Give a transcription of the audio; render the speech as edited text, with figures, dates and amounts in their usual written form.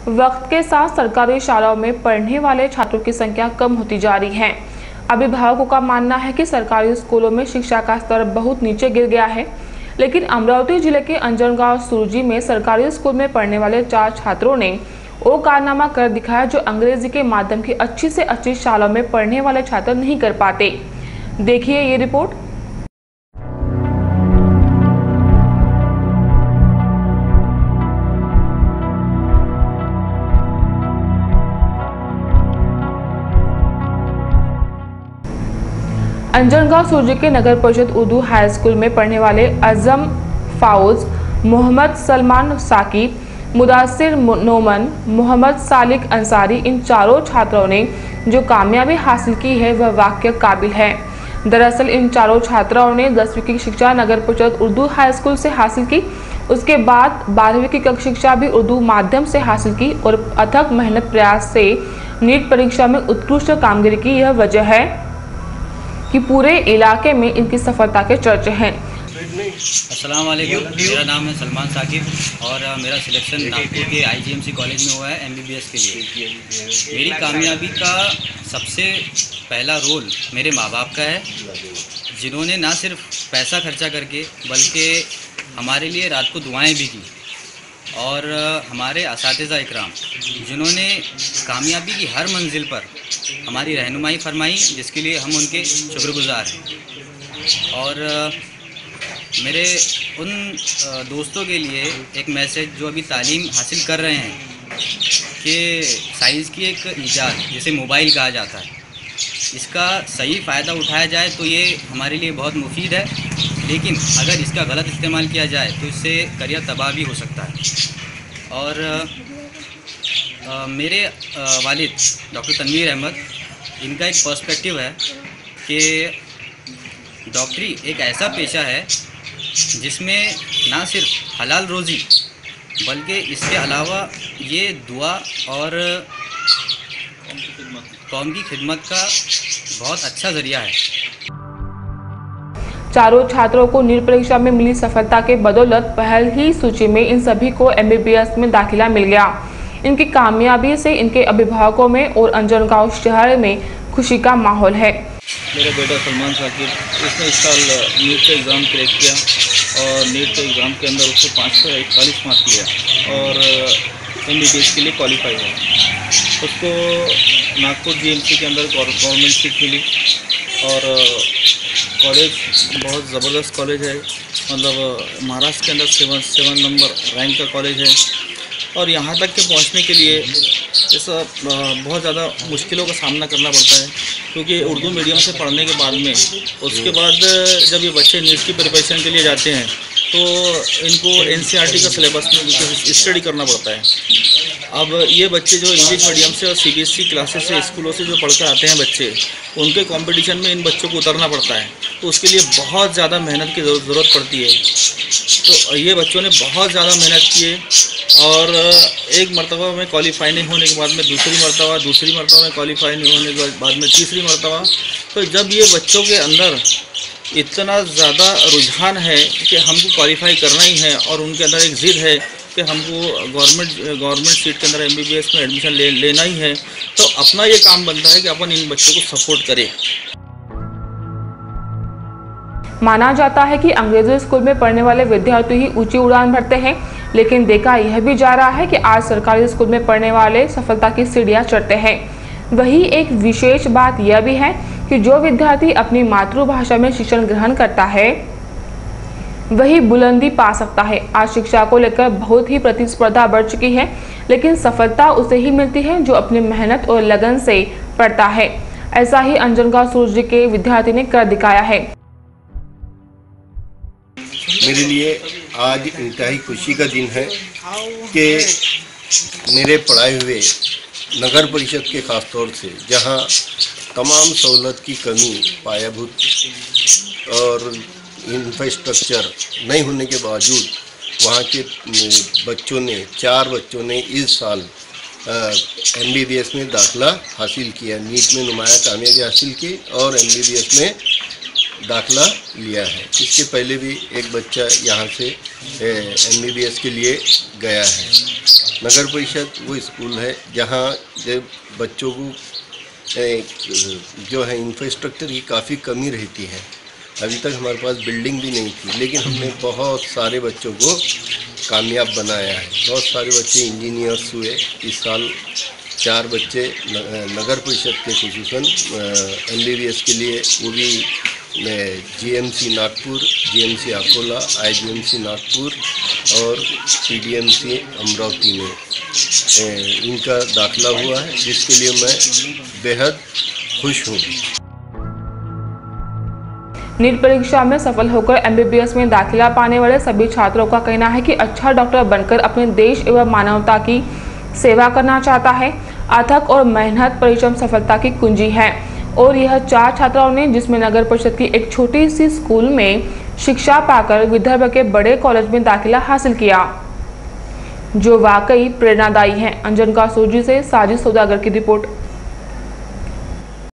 वक्त के साथ सरकारी शालाओं में पढ़ने वाले छात्रों की संख्या कम होती जा रही है। अभिभावकों का मानना है कि सरकारी स्कूलों में शिक्षा का स्तर बहुत नीचे गिर गया है, लेकिन अमरावती जिले के अंजनगांव सुरजी में सरकारी स्कूल में पढ़ने वाले 4 छात्रों ने वो कारनामा कर दिखाया जो अंग्रेजी के माध्यम की अच्छी से अच्छी शालाओं में पढ़ने वाले छात्र नहीं कर पाते। देखिए ये रिपोर्ट। अंजनगांव सुरजी के नगर परिषद उर्दू हाई स्कूल में पढ़ने वाले अजम फाउज, मोहम्मद सलमान साकिब, मुदासिर नोमन, मोहम्मद सालिक अंसारी, इन चारों छात्रों ने जो कामयाबी हासिल की है वह वाकई काबिल है। दरअसल इन चारों छात्राओं ने 10वीं की शिक्षा नगर परिषद उर्दू हाई स्कूल से हासिल की। उसके बाद 12वीं की कक्षा शिक्षा भी उर्दू माध्यम से हासिल की और अथक मेहनत प्रयास से नीट परीक्षा में उत्कृष्ट कामगिरी की। यह वजह है कि पूरे इलाके में इनकी सफलता के चर्चे हैं। अस्सलाम वालेकुम, मेरा नाम है सलमान साकिब और मेरा सिलेक्शन नागपुर के IGMC कॉलेज में हुआ है MBBS के लिए। मेरी कामयाबी का सबसे पहला रोल मेरे माँ बाप का है, जिन्होंने ना सिर्फ पैसा खर्चा करके बल्कि हमारे लिए रात को दुआएं भी की, और हमारे असातिज़ा इकराम जिन्होंने कामयाबी की हर मंजिल पर हमारी रहनुमाई फरमाई, जिसके लिए हम उनके शुक्रगुजार हैं। और मेरे उन दोस्तों के लिए एक मैसेज जो अभी तालीम हासिल कर रहे हैं कि साइंस की एक ईजाद जिसे मोबाइल कहा जाता है, इसका सही फ़ायदा उठाया जाए तो ये हमारे लिए बहुत मुफीद है, लेकिन अगर इसका गलत इस्तेमाल किया जाए तो इससे करियर तबाह भी हो सकता है। और मेरे वालिद डॉक्टर तनवीर अहमद, इनका एक पर्सपेक्टिव है कि डॉक्टरी एक ऐसा पेशा है जिसमें ना सिर्फ हलाल रोज़ी बल्कि इसके अलावा ये दुआ और कौम की खिदमत का बहुत अच्छा ज़रिया है। चारों छात्रों को नीट परीक्षा में मिली सफलता के बदौलत पहल ही सूची में इन सभी को MBBS में दाखिला मिल गया। इनकी कामयाबी से इनके अभिभावकों में और अंजनगांव शहर में खुशी का माहौल है। मेरा बेटा सलमान साकिब, इसने इस साल नीट का एग्ज़ाम क्रैक किया और नीट के एग्ज़ाम के अंदर उसको 541 मार्क्स लिया और MBBS के लिए क्वालिफाई हुआ। उसको नागपुर GMC के अंदर गवर्नमेंट सीट मिली और कॉलेज बहुत ज़बरदस्त कॉलेज है, मतलब महाराष्ट्र के अंदर 7 नंबर रैंक का कॉलेज है। और यहाँ तक के पहुँचने के लिए ऐसा बहुत ज़्यादा मुश्किलों का सामना करना पड़ता है, क्योंकि उर्दू मीडियम से पढ़ने के बाद में उसके बाद जब ये बच्चे नीट की प्रिपरेशन के लिए जाते हैं तो इनको NCERT का सिलेबस में स्टडी करना पड़ता है। अब ये बच्चे जो इंग्लिश मीडियम से और CBSE क्लासेस से स्कूलों से जो पढ़कर आते हैं बच्चे, उनके कंपटीशन में इन बच्चों को उतरना पड़ता है, तो उसके लिए बहुत ज़्यादा मेहनत की ज़रूरत पड़ती है। तो ये बच्चों ने बहुत ज़्यादा मेहनत की है और एक मरतबा में क्वालिफाई नहीं होने के बाद में दूसरी मरतबा में क्वालिफाई नहीं होने के बाद में तीसरी मरतबा। तो जब ये बच्चों के अंदर इतना ज़्यादा रुझान है कि हमको क्वालिफाई करना ही है और उनके अंदर एक ज़िद है कि हमको गवर्नमेंट सीट के अंदर MBBS में एडमिशन लेना ही है, तो अपना ये काम बनता है कि अपन इन बच्चों को सपोर्ट करें। माना जाता है कि अंग्रेजी स्कूल में पढ़ने वाले विद्यार्थी ही ऊंची उड़ान भरते हैं, लेकिन देखा यह भी जा रहा है कि आज सरकारी स्कूल में पढ़ने वाले सफलता की सीढ़ियां चढ़ते हैं। वही एक विशेष बात यह भी है कि जो विद्यार्थी अपनी मातृभाषा में शिक्षण ग्रहण करता है वही बुलंदी पा सकता है। आज शिक्षा को लेकर बहुत ही प्रतिस्पर्धा बढ़ चुकी है, लेकिन सफलता उसे ही मिलती है जो अपनी मेहनत और लगन से पढ़ता है। ऐसा ही अंजनगांव सुरजी के विद्यार्थी ने कर दिखाया है। मेरे लिए आज इंतहाई खुशी का दिन है कि मेरे पढ़ाए हुए नगर परिषद के खास तौर से, जहां तमाम सहूलत की कमी, पायाभूत और इंफ्रास्ट्रक्चर नहीं होने के बावजूद वहां के बच्चों ने 4 बच्चों ने इस साल MBBS में दाखिला हासिल किया। नीट में नुमाया कामयाबी हासिल की और MBBS में दाखिला लिया है। इसके पहले भी एक बच्चा यहाँ से MBBS के लिए गया है। नगर परिषद वो स्कूल है जहाँ जब बच्चों को जो है इंफ्रास्ट्रक्चर की काफ़ी कमी रहती है। अभी तक हमारे पास बिल्डिंग भी नहीं थी, लेकिन हमने बहुत सारे बच्चों को कामयाब बनाया है। बहुत सारे बच्चे इंजीनियर्स हुए। इस साल 4 बच्चे नगर परिषद के खुसूसन MBBS के लिए, वो भी GMC Nagpur, GMC Akola, IGMC Nagpur और PDMC अमरावती में इनका दाखिला हुआ है, जिसके लिए मैं बेहद खुश हूँ। नीट परीक्षा में सफल होकर MBBS में दाखिला पाने वाले सभी छात्रों का कहना है कि अच्छा डॉक्टर बनकर अपने देश एवं मानवता की सेवा करना चाहता है। अथक और मेहनत परिश्रम सफलता की कुंजी है। और यह 4 छात्राओं ने, जिसमें नगर परिषद की एक छोटी सी स्कूल में शिक्षा पाकर विदर्भ के बड़े कॉलेज में दाखिला हासिल किया, जो वाकई प्रेरणादायी है। अंजन कासोजी से साजिद सौदागर की रिपोर्ट।